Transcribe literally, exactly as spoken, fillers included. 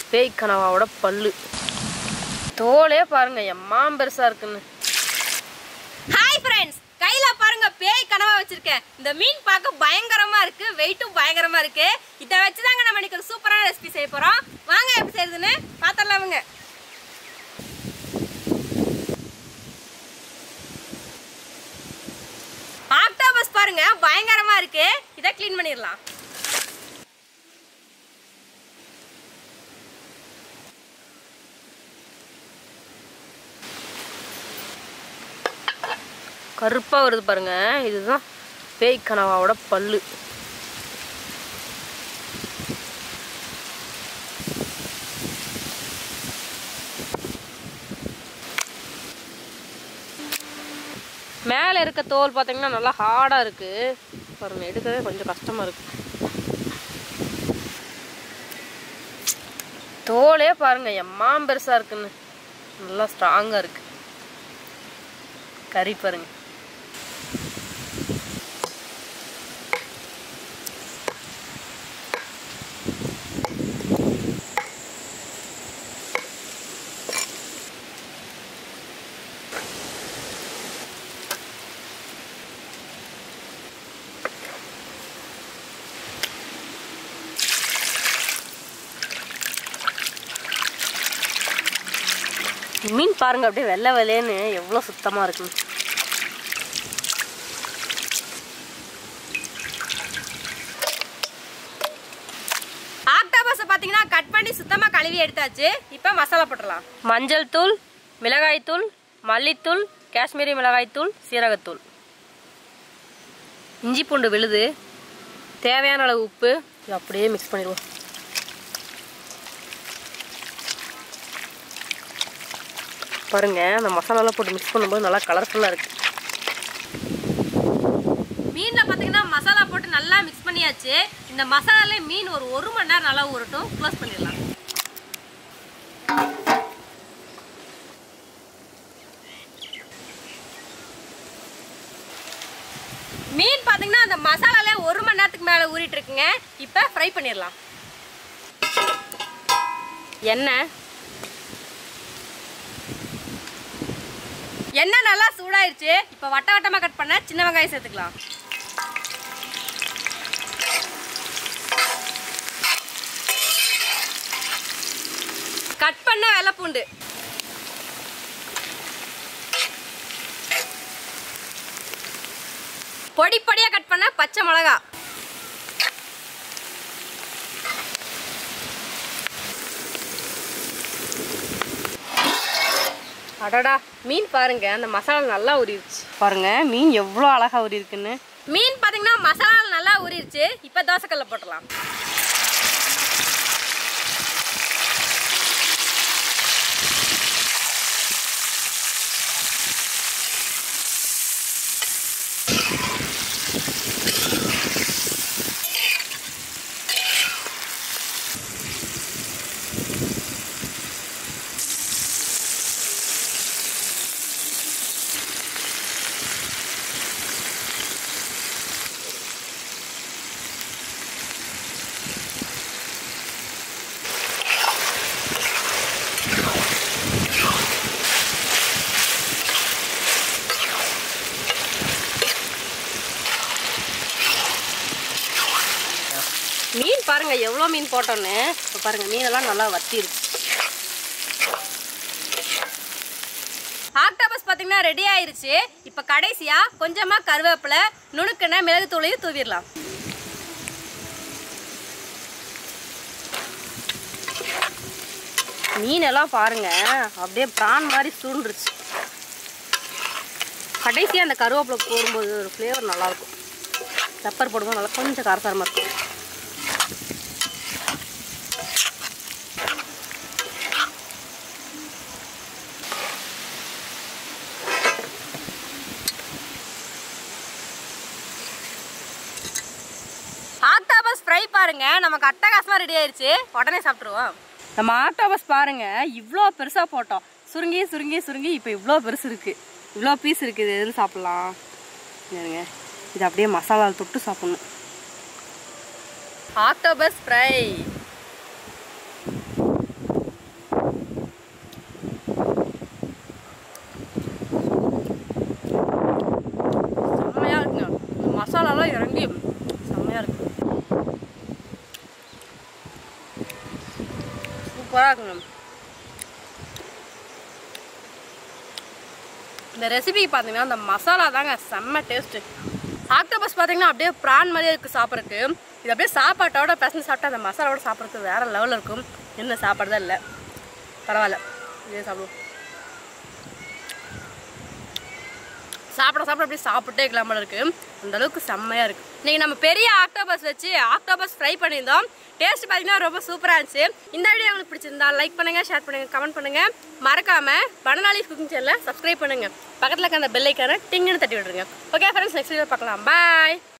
பேய் கனவாவோட பல்லு. தோலே பாருங்க எம்மா பெருசா இருக்குன்னு. ஹாய் ஃப்ரெண்ட்ஸ், கையில பாருங்க பேய் கனவா வச்சிருக்கேன். இந்த மீன் பார்க்க பயங்கரமா இருக்கு, வெயிட்டும் பயங்கரமா இருக்கு. இதை வச்சுதாங்க நம்ம இன்னைக்கு ஒரு சூப்பரான ரெசிபி செய்ய போறோம். வாங்க எப்படி செய்யுதுன்னு பாத்திரலாமுங்க. ஆக்டோபஸ் பாருங்க பயங்கரமா இருக்கு. இதை கிளீன் பண்ணிடலாம். கருப்பா வருது பாருங்க, இதுதான் பேய் கனவாவோட பல்லு. மேலே இருக்க தோல் பார்த்தீங்கன்னா நல்லா ஹார்டாக இருக்கு பாருங்க, எடுக்கவே கொஞ்சம் கஷ்டமா இருக்கு. தோலே பாருங்க எம்மா பெருசா இருக்குன்னு, நல்லா ஸ்ட்ராங்கா இருக்கு. கறி பாருங்க. மீன் பாருங்க அப்படியே வெள்ளை வெள்ளைன்னு எவ்வளோ சுத்தமா இருக்கு. ஆக்டோபஸை பார்த்தீங்கன்னா கட் பண்ணி சுத்தமாக கழுவி எடுத்தாச்சு. இப்போ மசாலா போட்டுடலாம். மஞ்சள் தூள், மிளகாய் தூள், மல்லித்தூள், காஷ்மீரி மிளகாய் தூள், சீரகத்தூள், இஞ்சி பூண்டு விழுது, தேவையான அளவு உப்பு. இது அப்படியே மிக்ஸ் பண்ணிடுவோம். பாருங்க அந்த மசாலாலாம் போட்டு மிக்ஸ் பண்ணும்போது நல்லா கலர்ஃபுல்லாக இருக்கு. மீனில் பார்த்தீங்கன்னா மசாலா போட்டு நல்லா மிக்ஸ் பண்ணியாச்சு. இந்த மசாலாலே மீன் ஒரு ஒரு மணி நேரம் நல்லா ஊறட்டும். க்ளோஸ் பண்ணிடலாம். மீன் பார்த்தீங்கன்னா அந்த மசாலாலே ஒரு மணி நேரத்துக்கு மேலே ஊறிட்டு இருக்குங்க. இப்போ ஃப்ரை பண்ணிடலாம். எண்ணெய் எண்ணெய் நல்லா சூடாயிருச்சு. இப்போ வட்ட வட்டமாக கட் பண்ண சின்ன வெங்காயம் சேர்த்துக்கலாம். கட் பண்ண வெள்ளைப்பூண்டு, பொடி பொடியாக கட் பண்ண பச்சை மிளகா, அடடா மீன் பாருங்க அந்த மசாலா நல்லா ஊறிடுச்சு. பாருங்க மீன் எவ்வளோ அழகா ஊறி இருக்குன்னு. மீன் பார்த்தீங்கன்னா மசாலா நல்லா ஊறிடுச்சு. இப்போ தோசைக்கல்ல போட்டலாம். மீன் பாருங்க எவ்வளோ மீன் போட்டோன்னு. இப்போ பாருங்க மீனெல்லாம் நல்லா வத்திருச்சு. ஆக்டோபஸ் பார்த்தீங்கன்னா ரெடி ஆயிருச்சு. இப்போ கடைசியா கொஞ்சமா கருவேப்பிலை, நுணுக்குன மிளகு தூளையும் தூவிடலாம். மீனெல்லாம் பாருங்க அப்படியே பிரான் மாதிரி சூண்டுருச்சு. கடைசியாக அந்த கருவேப்பிலை போடும்போது ஒரு ஃப்ளேவர் நல்லாயிருக்கும். பெப்பர் போடும்போது நல்லா கொஞ்சம் காரசாரமாக இருக்கும். ஆக்டோபஸ் ஃப்ரை பாருங்க நமக்கு அட்டகாசமா ரெடி ஆயிருச்சு. உடனே சாப்பிட்டுருவோம். நம்ம ஆக்டோபஸ் பாருங்க இவ்வளோ பெருசா போட்டோம். சுருங்கி சுருங்கி சுருங்கி இப்போ இவ்வளோ பெருசு இருக்கு. இவ்வளோ பீஸ் இருக்கு. இது எதில் சாப்பிடலாம்? இது அப்படியே மசாலா தொட்டு சாப்பிடணும். ஆக்டோபஸ் ஃப்ரை சூப்பராக இருக்குங்க. இந்த ரெசிபிக்கு பார்த்தீங்கன்னா அந்த மசாலா தாங்க செம்ம டேஸ்ட்டு. ஆக்டோபஸ் பார்த்தீங்கன்னா அப்படியே ப்ரான் மாதிரியே இருக்குது சாப்பிட்றதுக்கு. இது அப்படியே சாப்பாட்டோட பசங்க சாப்பிட்டா அந்த மசாலாவோட சாப்பிட்றதுக்கு வேறு லெவலில் இருக்கும். என்ன சாப்பாடு தான் இல்லை, பரவாயில்ல, இதே சாப்பிடுவோம். சாப்பிட சாப்பிட அப்படியே சாப்பிட்டே இருக்கலாம் போல இருக்குது, அந்தளவுக்கு செம்மையாக இருக்குது. இன்றைக்கி நம்ம பெரிய ஆக்டோபஸ் வச்சு ஆக்டோபஸ் ஃப்ரை பண்ணியிருந்தோம். டேஸ்ட் பார்த்தீங்கன்னா ரொம்ப சூப்பராக இருந்துச்சு. இந்த வீடியோ உங்களுக்கு பிடிச்சிருந்தா லைக் பண்ணுங்கள், ஷேர் பண்ணுங்கள், கமெண்ட் பண்ணுங்கள். மறக்காமல் பனாலி குக்கிங் சேனலை சப்ஸ்கிரைப் பண்ணுங்கள். பக்கத்தில் இருக்க அந்த பெல் ஐக்கானை டிங்குன்னு தட்டி விட்டுருங்க. ஓகே ஃப்ரெண்ட்ஸ், நெக்ஸ்ட் வீடியோ பார்க்கலாம். பாய்.